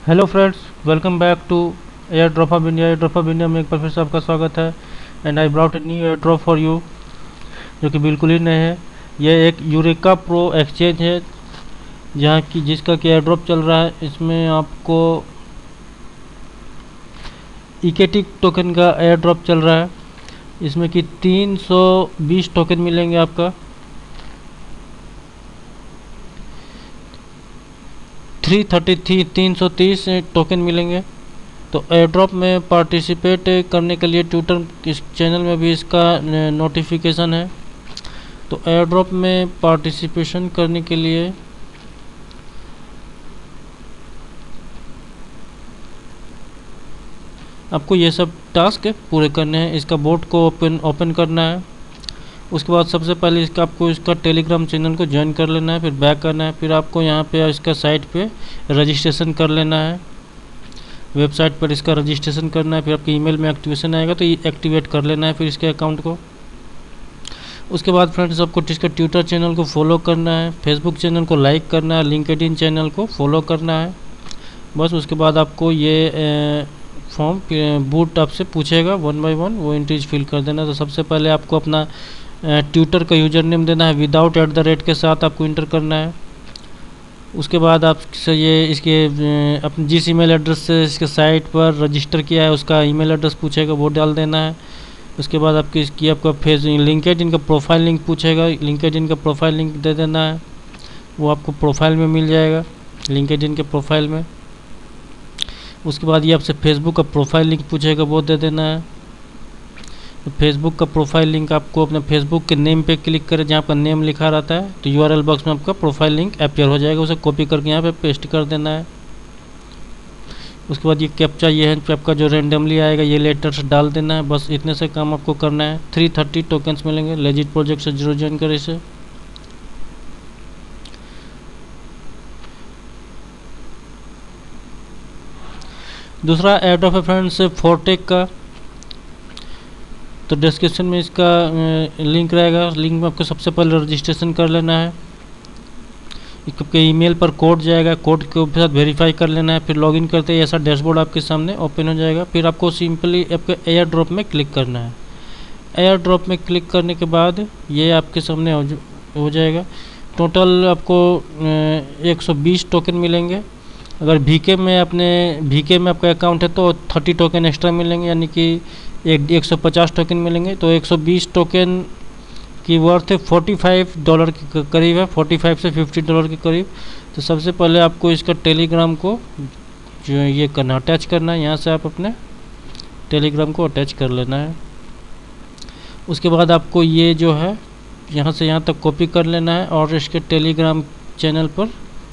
Hello friends, welcome back to air drop of India. Air drop of India में एक बार फिर से आपका स्वागत है। And I brought a new air drop for you, जो कि बिल्कुल ही नए है। यह एक यूरेका प्रो एक्सचेंज है, जहाँ की जिसका कि एयर ड्रॉप चल रहा है। इसमें आपको इकेटिक टोकन का एयर ड्रॉप चल रहा है। इसमें कि 320 टोकन मिलेंगे आपका। 330 टोकन मिलेंगे। तो एयर ड्रॉप में पार्टिसिपेट करने के लिए ट्विटर इस चैनल में भी इसका नोटिफिकेशन है। तो एयर ड्रॉप में पार्टिसिपेशन करने के लिए आपको ये सब टास्क पूरे करने हैं। इसका बोट को ओपन करना है। उसके बाद सबसे पहले आपको इसका टेलीग्राम चैनल को ज्वाइन कर लेना है, फिर बैक करना है। फिर आपको यहाँ पे इसका साइट पे रजिस्ट्रेशन कर लेना है। वेबसाइट पर इसका रजिस्ट्रेशन करना है। फिर आपके ईमेल में एक्टिवेशन आएगा तो ये एक्टिवेट कर लेना है फिर इसके अकाउंट को। उसके बाद फ्रेंड्स आपको इसका ट्विटर चैनल को फॉलो करना है, फेसबुक चैनल को लाइक करना है, लिंक्डइन चैनल को फॉलो करना है। बस उसके बाद आपको ये फॉर्म बूट आपसे पूछेगा 1 बाय 1, वो एंट्रीज फिल कर देना। तो सबसे पहले आपको अपना ट्विटर का यूज़र नेम देना है, विदाउट @ के साथ आपको इंटर करना है। उसके बाद आप ये इसके अपने जिस ईमेल एड्रेस से इसके साइट पर रजिस्टर किया है उसका ईमेल एड्रेस पूछेगा, वो डाल देना है। उसके बाद आपका फेस लिंक्डइन का प्रोफाइल लिंक पूछेगा, लिंक्डइन का प्रोफाइल लिंक दे देना है। वो आपको प्रोफाइल में मिल जाएगा, लिंक्डइन के प्रोफाइल में। उसके बाद ये आपसे फेसबुक का प्रोफाइल लिंक पूछेगा, वो दे देना है। तो फेसबुक का प्रोफाइल लिंक आपको अपने फेसबुक के नेम पे क्लिक करें, जहाँ पर नेम लिखा रहता है तो यूआरएल बॉक्स में आपका प्रोफाइल लिंक अपीयर हो जाएगा। उसे कॉपी करके यहाँ पे पेस्ट कर देना है। उसके बाद ये कैप्चा ये है आपका जो रेंडमली आएगा, ये लेटर्स डाल देना है। बस इतने से काम आपको करना है। 330 टोकन्स मिलेंगे। लेजिट प्रोजेक्ट से जरूर ज्वाइन करें इसे। दूसरा एड ऑफ फ्रेंड्स फोर्टेक का, तो डिस्क्रिप्शन में इसका लिंक रहेगा। लिंक में आपको सबसे पहले रजिस्ट्रेशन कर लेना है। आपके ईमेल पर कोड जाएगा, कोड के साथ वेरीफाई कर लेना है। फिर लॉगिन करते ही ऐसा डैशबोर्ड आपके सामने ओपन हो जाएगा। फिर आपको सिंपली आपके एयर ड्रॉप में क्लिक करना है। एयर ड्रॉप में क्लिक करने के बाद ये आपके सामने हो जाएगा। टोटल आपको 120 टोकन मिलेंगे। अगर भीके में आपका अकाउंट है तो 30 टोकन एक्स्ट्रा मिलेंगे, यानी कि 150 टोकन मिलेंगे। तो 120 टोकन की वर्थ $45 के करीब है, 45 से $50 के करीब। तो सबसे पहले आपको इसका टेलीग्राम को जो ये करना अटैच करना है। यहाँ से आप अपने टेलीग्राम को अटैच कर लेना है। उसके बाद आपको ये जो है यहाँ से यहाँ तक कॉपी कर लेना है और इसके टेलीग्राम चैनल पर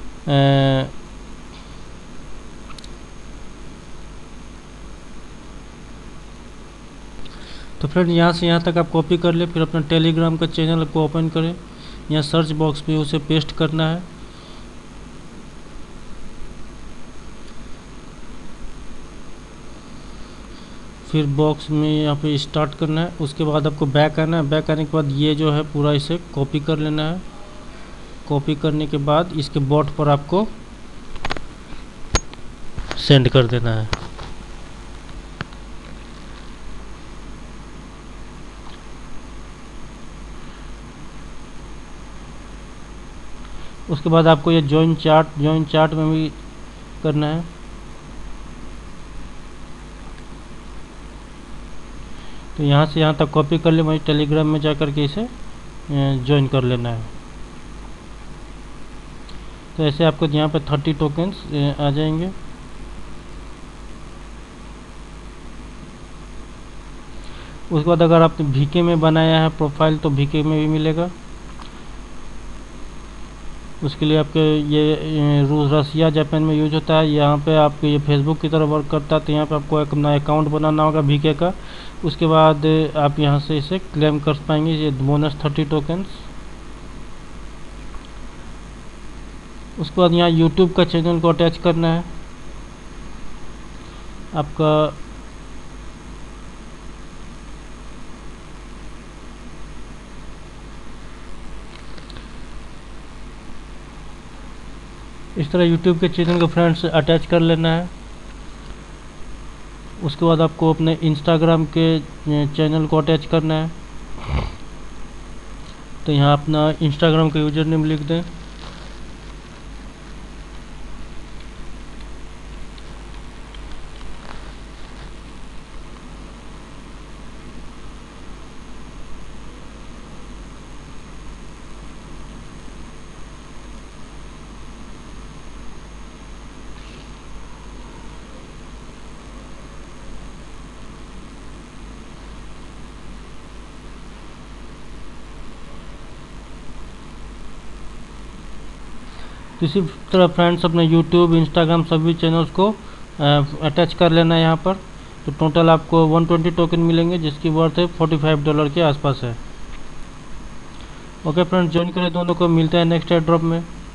तो फ्रेंड यहाँ से यहाँ तक आप कॉपी कर ले। फिर अपना टेलीग्राम का चैनल को ओपन करें। यहाँ सर्च बॉक्स में उसे पेस्ट करना है। फिर बॉक्स में यहाँ पे स्टार्ट करना है। उसके बाद आपको बैक आना है। बैक आने के बाद ये जो है पूरा इसे कॉपी कर लेना है। कॉपी करने के बाद इसके बॉट पर आपको सेंड कर देना है। उसके बाद आपको ये जॉइन चार्ट में भी करना है। तो यहाँ से यहाँ तक कॉपी कर ले, वहीं टेलीग्राम में जा कर के इसे ज्वाइन कर लेना है। तो ऐसे आपको यहाँ पे 30 टोकन्स आ जाएंगे। उसके बाद अगर आपने भीके में बनाया है प्रोफाइल तो भीके में भी मिलेगा। उसके लिए आपके ये रूस रसिया जापान में यूज होता है। यहाँ पे आपको ये फेसबुक की तरह वर्क करता है। तो यहाँ पे आपको एक अपना अकाउंट बनाना होगा भीके का। उसके बाद आप यहाँ से इसे क्लेम कर पाएंगे, ये बोनस 30 टोकन्स। उसके बाद यहाँ यूट्यूब का चैनल को अटैच करना है आपका। इस तरह यूट्यूब के चैनल को फ्रेंड्स अटैच कर लेना है। उसके बाद आपको अपने इंस्टाग्राम के चैनल को अटैच करना है। तो यहाँ अपना इंस्टाग्राम का यूज़र नेम लिख दें। तो इसी तरह फ्रेंड्स अपने यूट्यूब, इंस्टाग्राम सभी चैनल्स को अटैच कर लेना है यहाँ पर। तो टोटल आपको 120 टोकन मिलेंगे जिसकी वर्थ है $45 के आसपास है। ओके फ्रेंड्स, ज्वाइन करें दोनों को, मिलते हैं नेक्स्ट एयर ड्रॉप में।